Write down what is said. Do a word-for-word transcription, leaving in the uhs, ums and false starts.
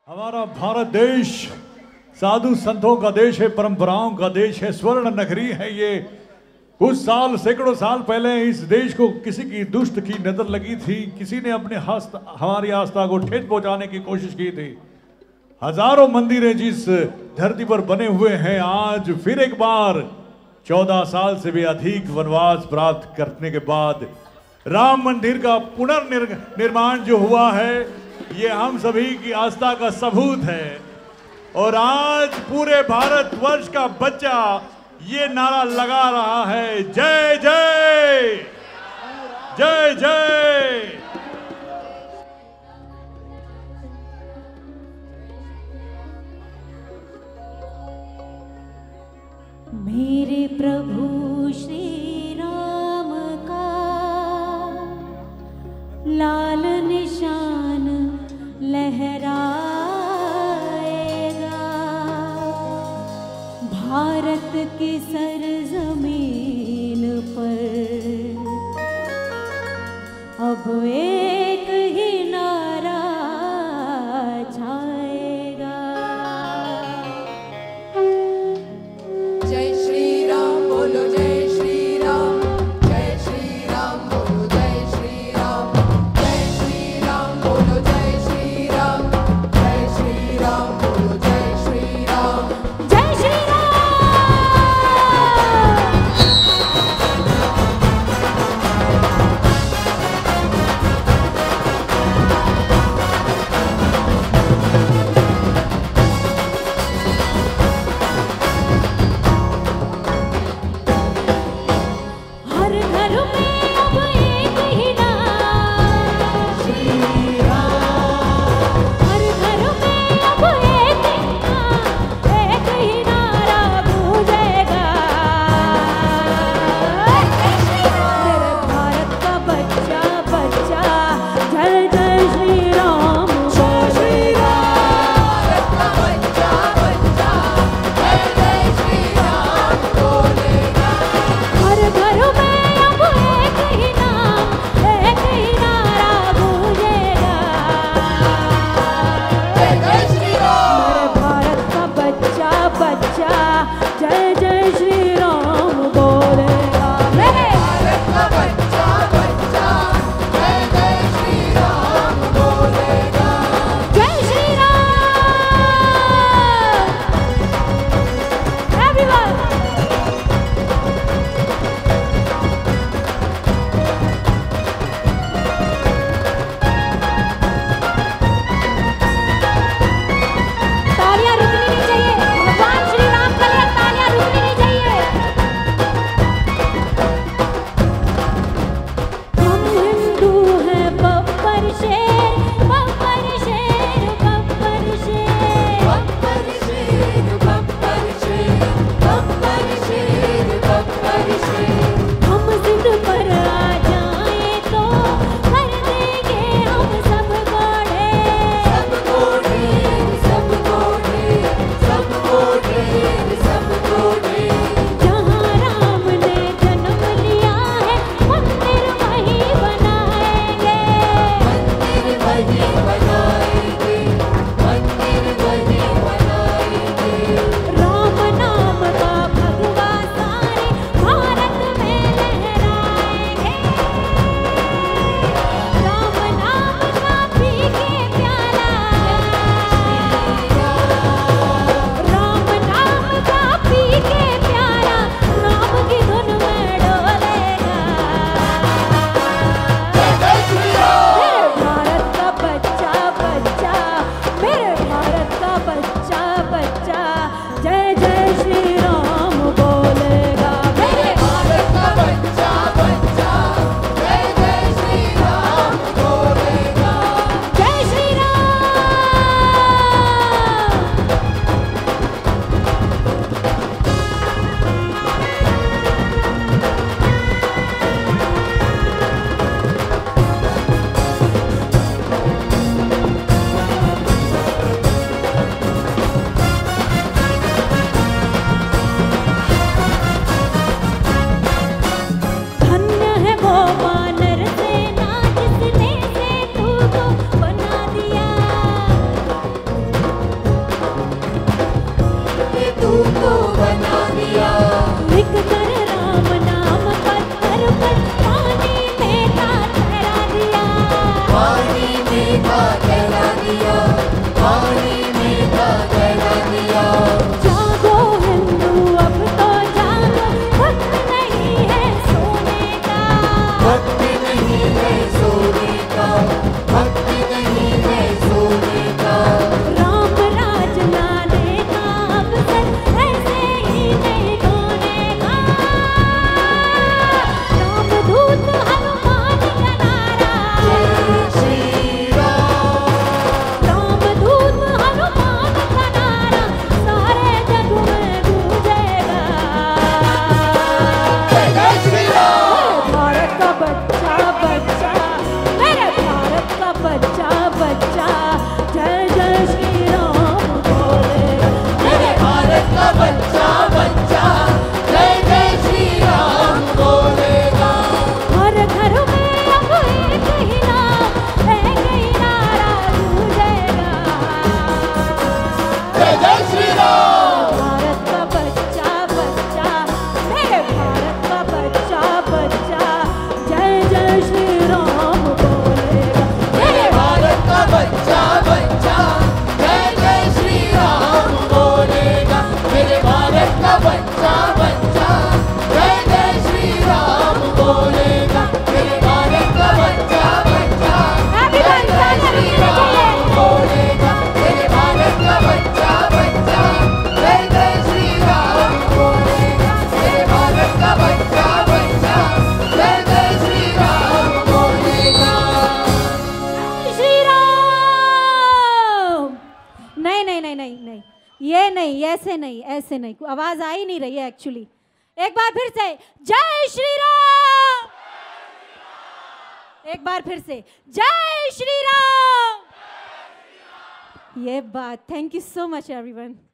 हमारा भारत देश साधु संतों का देश है, परंपराओं का देश है, स्वर्ण नगरी है। ये कुछ साल सैकड़ों साल पहले इस देश को किसी की दुष्ट की नजर लगी थी, किसी ने अपने हस्त हमारी आस्था को ठेस पहुंचाने की कोशिश की थी। हजारों मंदिरें जिस धरती पर बने हुए हैं, आज फिर एक बार चौदह साल से भी अधिक वनवास प्राप्त करने के बाद राम मंदिर का पुनर्निर्माण जो हुआ है, ये हम सभी की आस्था का सबूत है। और आज पूरे भारतवर्ष का बच्चा ये नारा लगा रहा है, जय जय जय जय। मेरे प्रभु श्री राम का लाल निशान लहराएगा, भारत की सरजमीन पर अब एक ही नारा छाएगा। जय श्री राम बोलो, जय श्री राम, जय श्री राम बोलो, जय श्री राम, जय श्री राम बोलो, जय श्री राम, जय श्री राम बोलो, जय श्री राम, जय श्री राम। नहीं नहीं नहीं, ये नहीं, ऐसे नहीं, ऐसे नहीं, आवाज आ ही नहीं रही है एक्चुअली। एक बार फिर से जय श्री राम, एक बार फिर से जय श्री राम। ये बात, thank you so much everyone.